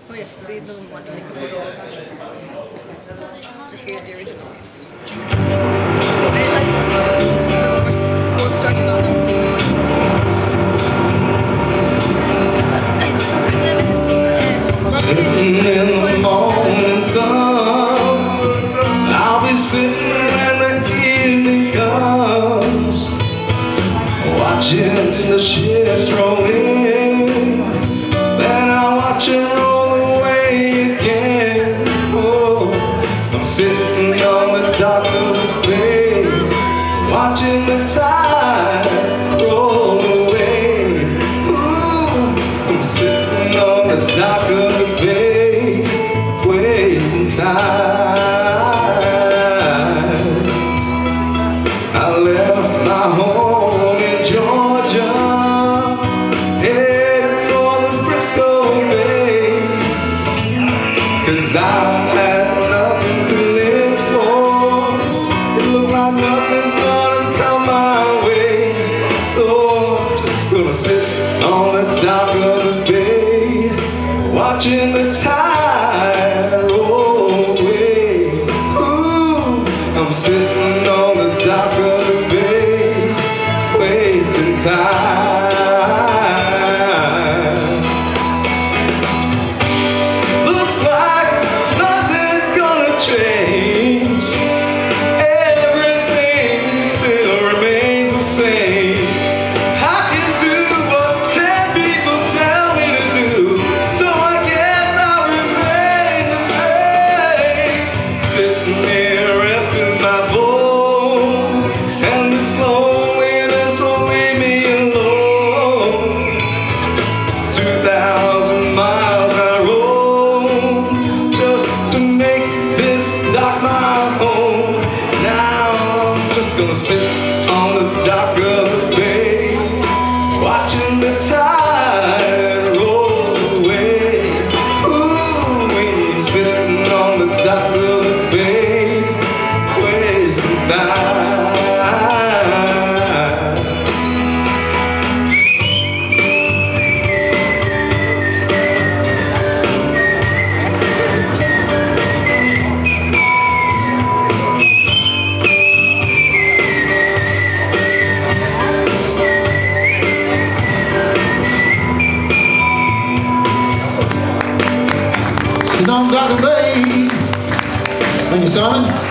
Oh yes, we don't want to take a photo to hear the originals. So I like more starches on them. Sitting in the morning sun, I'll be sitting when the evening comes, watching the ships roll in, then I'll watch them roll away again. Oh, I'm sitting on the dock of the bay, watching the tide roll away. Ooh, I'm sitting on the dock of the bay, wasting time. I left my home in Georgia, headed for the Frisco Bay, 'cause I had nothing to live for. It looked like nothing's gonna come my way, so I'm just gonna sit on the dock of the bay, watching the tide roll away. Ooh, I'm sitting on the dock of the bay, wasting time. Looks like nothing's gonna change. Everything still remains the same. I can do what 10 people tell me to do, so I guess I'll remain the same. Sitting here resting my bones, and this loneliness won't leave me alone. 2,000 miles I roam just to make this dock my home. Now I'm just gonna sit on the dock of the bay, watching the tide roll away. Ooh, I'm sitting on the dock of the bay, wasting time. Sit on the bay. Thank you, Simon.